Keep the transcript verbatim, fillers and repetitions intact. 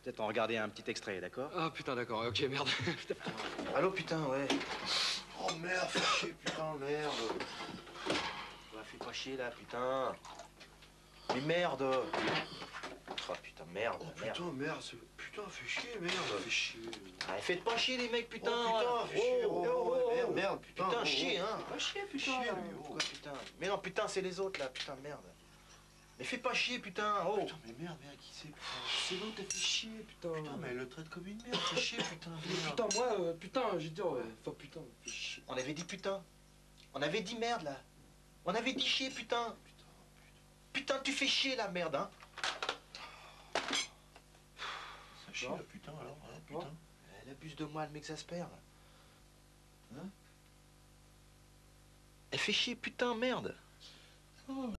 peut-être en regarder un petit extrait, d'accord? Ah putain, d'accord, ok, merde. Allô, putain, ouais. Oh merde, fais chier, putain, merde. Ouais, fais pas chier, là, putain. Mais merde. Oh, putain, merde. Oh merde. putain, merde, c'est... Putain, fais chier, merde. Fais chier. Ah, faites pas chier, les mecs, putain. Oh putain, fais chier, oh, oh, oh, merde, merde, putain. Putain, oh, chier, oh. hein. Pas chier, putain. Chier, là. lui, oh. Pourquoi, putain? Mais non, putain, c'est les autres, là, putain, merde. Mais fais pas chier, putain, oh. Putain, mais merde, merde, qui c'est, putain? C'est l'autre, t'as fait chier, putain. Putain, mais elle le traite comme une merde, fais chier, putain, merde. Putain, moi, euh, putain, j'ai dit, ouais. Enfin, putain, fais chier. On avait dit putain. On avait dit merde, là. On avait dit chier, putain. Putain, Putain, tu fais chier, la merde, hein. ça chie, là, putain, alors, hein, putain. Elle abuse de moi, elle m'exaspère. Hein? Elle fait chier, putain, merde. Oh.